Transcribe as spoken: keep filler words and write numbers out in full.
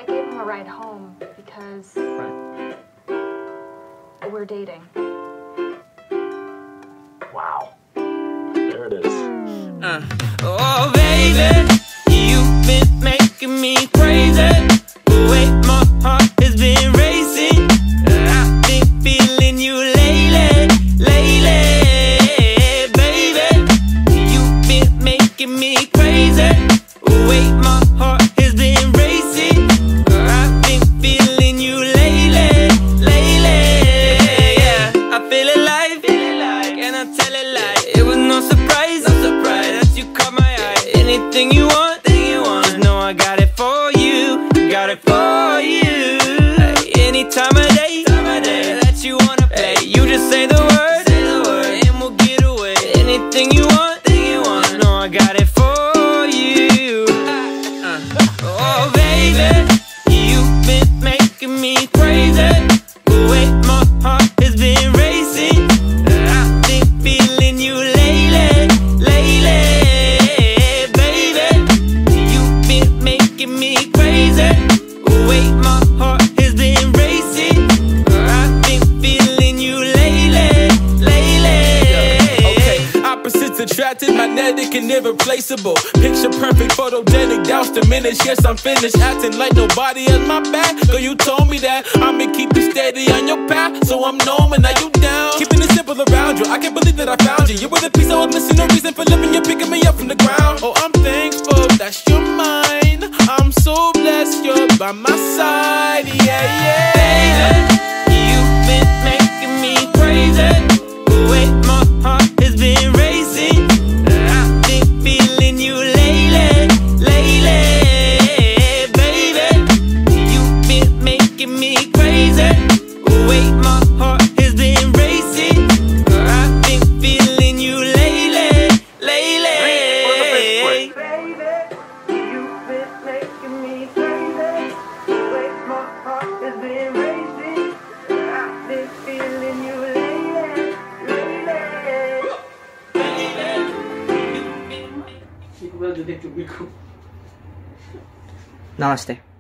I gave him a ride home because Right. we're dating. Wow. There it is. Uh, oh baby, you've been making me crazy. The way my heart has been racing. I've been feeling you lately, lately. Baby, you've been making me crazy. The way my heart has been racing. I've been feeling you lately, lately. Yeah, I feel alive, can I tell it like it was no surprise, no surprise that you caught my eye. Anything you want, thing you want, just know I got it for you, got it for you. Any time of day, time of day that you wanna play, you just say the word, say the word, and we'll get away. Anything you want, thing you want, just know I got it for you. Uh, oh baby, you've been making me crazy. The way my heart has been racing. I've been feeling you lately, lately. Baby, you've been making me crazy. The way my heart has been racing. I've been feeling you lately, lately. Okay, opposites attracted, magnetic and irreplaceable. Picture perfect, photogenic, doubts diminished. Yes, I'm finished acting like nobody has my back. Girl, you told me that I'ma keep you steady on your path, so I'm knowing that you down. Keeping it simple around you, I can't believe that I found you. You were the piece I was missing, no reason for living. You're picking me up from the ground. Oh, I'm thankful that you're mine. I'm so blessed you're by my side. Yeah, yeah. Baby, you've been making me crazy. The way my heart has been racing. I've been feeling you lately, lately. Baby, you've been making me crazy. The way my heart has been racing. I've been feeling you lately, lately. Baby, you've been making me crazy. The way my heart has been racing. I've been feeling you lately, lately. Namaste.